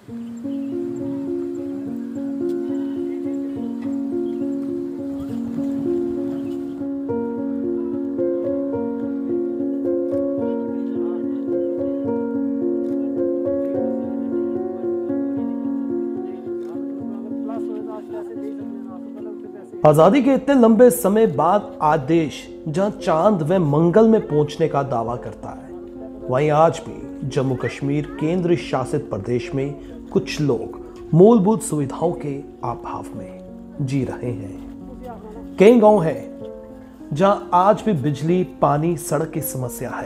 आजादी के इतने लंबे समय बाद आज देश जहां चांद व मंगल में पहुंचने का दावा करता है, वहीं आज भी जम्मू कश्मीर केंद्र शासित प्रदेश में कुछ लोग मूलभूत सुविधाओं के अभाव में जी रहे हैं। कई गांव हैं जहां आज भी बिजली, पानी, सड़क की समस्या है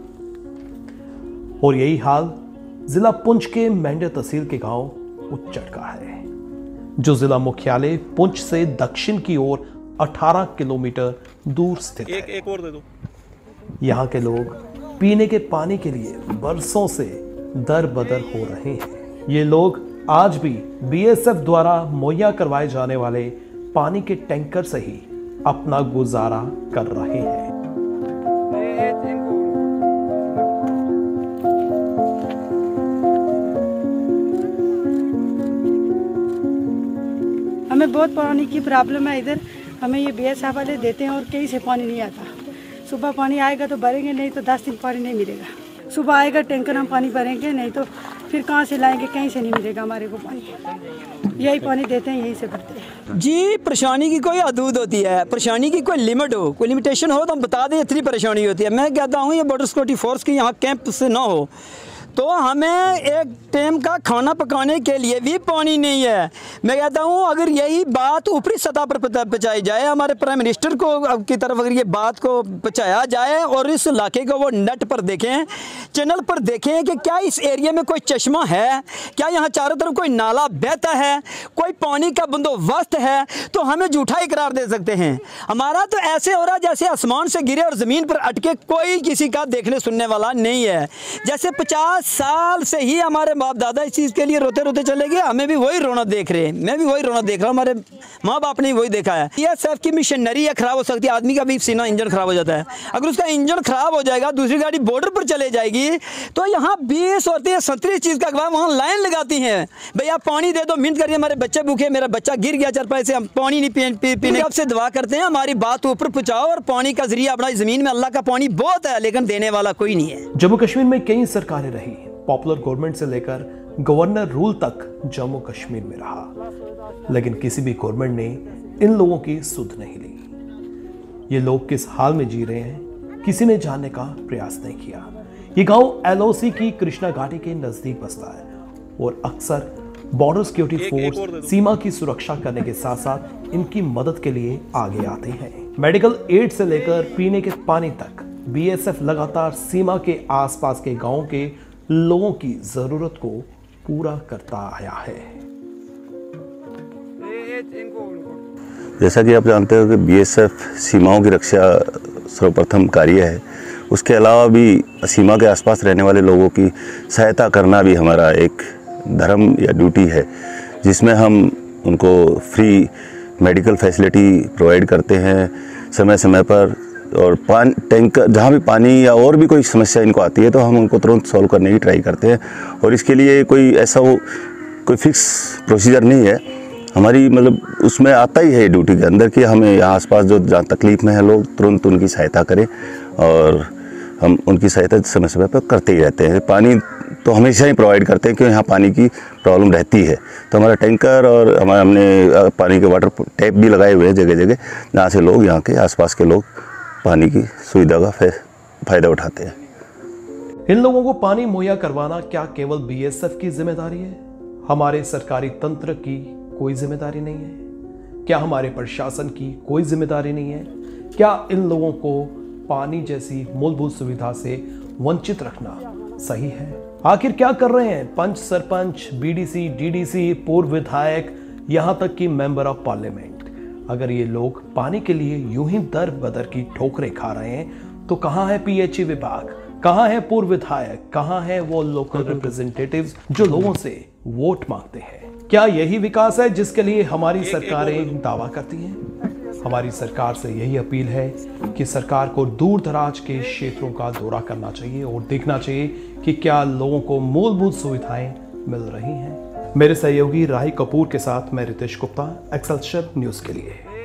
और यही हाल जिला पुंछ के मेंढे तहसील के गांव उच्चड़ का है, जो जिला मुख्यालय पुंछ से दक्षिण की ओर 18 किलोमीटर दूर स्थित है। एक और दे दो। यहाँ के लोग पीने के पानी के लिए बरसों से दर बदर हो रहे हैं। ये लोग आज भी बीएसएफ द्वारा मुहैया करवाए जाने वाले पानी के टैंकर से ही अपना गुजारा कर रहे हैं। हमें बहुत पानी की प्रॉब्लम है इधर। हमें ये बीएसएफ वाले देते हैं और कहीं से पानी नहीं आता। सुबह पानी आएगा तो भरेंगे, नहीं तो 10 दिन पानी नहीं मिलेगा। सुबह आएगा टैंकर, हम पानी भरेंगे, नहीं तो फिर कहाँ से लाएंगे, कहीं से नहीं मिलेगा हमारे को पानी। यही पानी देते हैं, यहीं से भरते हैं जी। परेशानी की कोई हदूद होती है, परेशानी की कोई लिमिट हो, कोई लिमिटेशन हो तो हम बता दें, इतनी परेशानी होती है। मैं कहता हूँ ये बॉर्डर सिक्योरिटी फोर्स की यहाँ कैंप से ना हो तो हमें एक टाइम का खाना पकाने के लिए भी पानी नहीं है। मैं कहता हूँ अगर यही बात ऊपरी सतह पर पहुँचाई जाए, हमारे प्राइम मिनिस्टर को की तरफ अगर ये बात को पहुँचाया जाए और इस इलाके को वो नेट पर देखें, चैनल पर देखें कि क्या इस एरिया में कोई चश्मा है, क्या यहाँ चारों तरफ कोई नाला बहता है, कोई पानी का बंदोबस्त है, तो हमें झूठा इकरार दे सकते हैं। हमारा तो ऐसे हो रहा है जैसे आसमान से गिरे और ज़मीन पर अटके, कोई किसी का देखने सुनने वाला नहीं है। जैसे 50 साल से ही हमारे बाप दादा इस चीज़ के लिए रोते रोते चले गए, हमें भी वही रोना देख रहे हैं, मैं भी वही रोना देख रहा हूँ, हमारे माँ बाप ने वही देखा है। बीएसएफ की मिशनरी है, खराब हो सकती है, आदमी का भी सीना इंजन खराब हो जाता है। अगर उसका इंजन खराब हो जाएगा, दूसरी गाड़ी बॉर्डर पर चले जाएगी, तो यहाँ 20 औरतें 37 चीज़ का अखबार वहाँ लाइन लगाती हैं, भैया पानी दे दो, मिनट करिए, हमारे बच्चे भूखे, मेरा बच्चा गिर गया चारपाई से, हम पानी नहीं पीने। आपसे दुआ करते हैं हमारी बात ऊपर पहुँचाओ और पानी का जरिया अपना, ज़मीन में अल्लाह का पानी बहुत है लेकिन देने वाला कोई नहीं है। जम्मू कश्मीर में कई सरकारें रही, पॉपुलर गवर्नमेंट से लेकर गवर्नर रूल तक जम्मू कश्मीर में रहा, लेकिन किसी भी गवर्नमेंट ने इन लोगों की सुध नहीं ली। ये लोग किस हाल में जी रहे हैं, किसी ने जानने का प्रयास नहीं किया। ये गांव एलओसी की कृष्णा घाटी के नजदीक बसता है और अक्सर बॉर्डर सिक्योरिटी फोर्स सीमा की सुरक्षा करने के साथ साथ इनकी मदद के लिए आगे आते हैं। मेडिकल एड से लेकर पीने के पानी तक बीएसएफ लगातार सीमा के आसपास के गांवों के लोगों की जरूरत को पूरा करता आया है। जैसा कि आप जानते हो कि बीएसएफ सीमाओं की रक्षा सर्वप्रथम कार्य है, उसके अलावा भी सीमा के आसपास रहने वाले लोगों की सहायता करना भी हमारा एक धर्म या ड्यूटी है, जिसमें हम उनको फ्री मेडिकल फैसिलिटी प्रोवाइड करते हैं समय समय पर, और टैंकर जहाँ भी पानी या और भी कोई समस्या इनको आती है तो हम उनको तुरंत सॉल्व करने की ट्राई करते हैं। और इसके लिए कोई ऐसा कोई फिक्स प्रोसीजर नहीं है, हमारी मतलब उसमें आता ही है ड्यूटी के अंदर कि हमें यहाँ आसपास जो जहाँ तकलीफ़ में है लोग तुरंत उनकी सहायता करें, और हम उनकी सहायता समय समय पर करते ही रहते हैं। पानी तो हमेशा ही प्रोवाइड करते हैं क्योंकि यहाँ पानी की प्रॉब्लम रहती है, तो हमारा टैंकर और हमने पानी के वाटर टैप भी लगाए हुए हैं जगह जगह, जहाँ से लोग यहाँ के आसपास के लोग पानी की सुविधा का फायदा उठाते हैं। इन लोगों को पानी मुहैया करवाना क्या केवल बीएसएफ की जिम्मेदारी है? हमारे सरकारी तंत्र की कोई जिम्मेदारी नहीं है? क्या हमारे प्रशासन की कोई जिम्मेदारी नहीं है? क्या इन लोगों को पानी जैसी मूलभूत सुविधा से वंचित रखना सही है? आखिर क्या कर रहे हैं पंच, सरपंच, बीडीसी, डीडीसी, पूर्व विधायक, यहां तक कि मेंबर ऑफ पार्लियामेंट? अगर ये लोग पानी के लिए यूं ही दर बदर की ठोकरें खा रहे हैं तो कहां है पीएचई विभाग, कहां है पूर्व विधायक, कहां है वो लोकल रिप्रेजेंटेटिव्स जो लोगों से वोट मांगते हैं? क्या यही विकास है जिसके लिए हमारी सरकारें दावा करती हैं? हमारी सरकार से यही अपील है कि सरकार को दूर दराज के क्षेत्रों का दौरा करना चाहिए और देखना चाहिए कि क्या लोगों को मूलभूत सुविधाएं मिल रही हैं। मेरे सहयोगी राही कपूर के साथ मैं रितेश गुप्ता, एक्सेलसियर न्यूज़ के लिए।